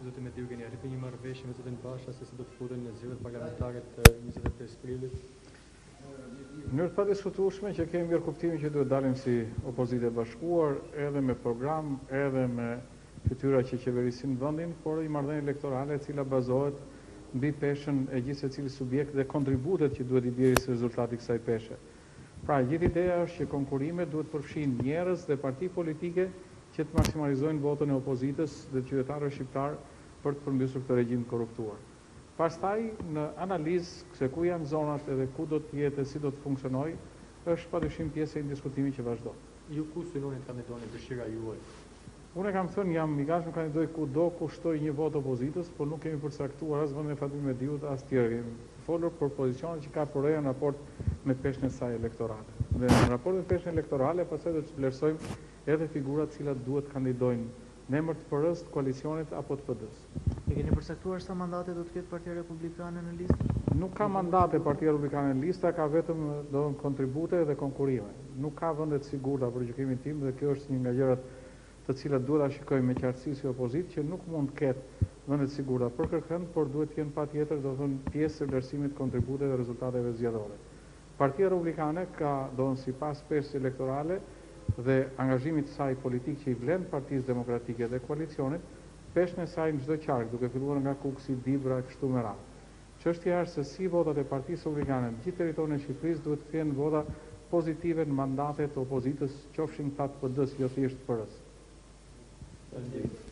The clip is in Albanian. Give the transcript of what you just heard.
zotin Mediu keni arritur një marrëveshje me zotin Basha se si do të futen në zgjedhjet parlamentare të 25 prillit? Në mënyrë të padiskutueshme që kemi mirë kuptimin që duhet dalim si opozitë e bashkuar, edhe me program, edhe me fytyra që qeverisin vendin, por i marrëdhënie elektorale e cila bazohet mbi peshën e gjithë secili subjekt dhe kontributet që duhet i bjerë si rezultati i kësaj peshe. Pra, gjithë ideja është që konkurimet duhet përfshin njerëz dhe parti politike që të maksimalizojnë votën e opozitës dhe qytetarëve shqiptar për të përmbysur këtë regjim korruptuar. Pastaj, në analizë se ku janë zonat edhe ku do të jetë e si do të funksionojë, është padyshim pjesë e një diskutimi që vazhdon. Ju ku synoni të kandidoni, dëshira juaj? Unë kam thënë jam i gatshëm të kandidoj kudo ku shtoj një vot opozitës, por nuk kemi përcaktuar as vendin e Fatmir Mediut as tjerë. Kemi folur për pozicionet që ka përreja në raport me peshën e saj elektorale. Dhe në raport me peshën elektorale, pastaj do të vlerësojmë edhe figurat cilat duhet kandidojnë në emër të PS-s, të koalicionit apo të PD-s. E keni përcaktuar sa mandate do të ketë Partia Republikane në listë? Nuk ka mandate Partia Republikane në lista, ka vetëm kontribute dhe konkurime. Nuk ka vendet sigurta për gjykimin tim dhe kjo është një nga gjërat të cilat duhet ta shikojmë me qartësi si opozitë që nuk mund të ketë vendet sigurta për kërkënd, por duhet të jenë patjetër, do të thonë, pjesë e vlerësimit kontributeve dhe rezultateve zgjedhore. Partia Republikane ka, do të thonë, sipas peshës elektorale dhe angazhimit të saj politik që i vlen Partisë Demokratike dhe koalicionit, peshën e saj në çdo qark, duke filluar nga Kuksi, Dibra e kështu me radhë. Çështja është se si votat e Partisë Republikane në gjithë territorin e Shqipërisë duhet të kenë vota pozitive në mandatet të opozitës, qofshin këta të PD-s, jo thjesht PS.